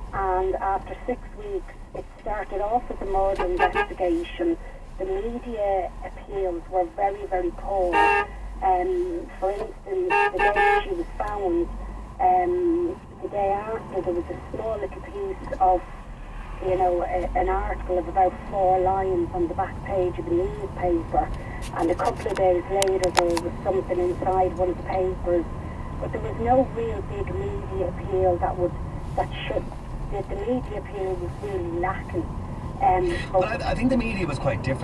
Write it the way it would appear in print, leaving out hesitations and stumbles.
and after 6 weeks it started off as a murder investigation. The media appeals were very, very poor. For instance, the day she was found, the day after, there was a small little piece of, an article of about 4 lines on the back page of the newspaper, and a couple of days later there was something inside one of the papers, but there was no real big media appeal the media appeal was really lacking. But I think the media was quite different.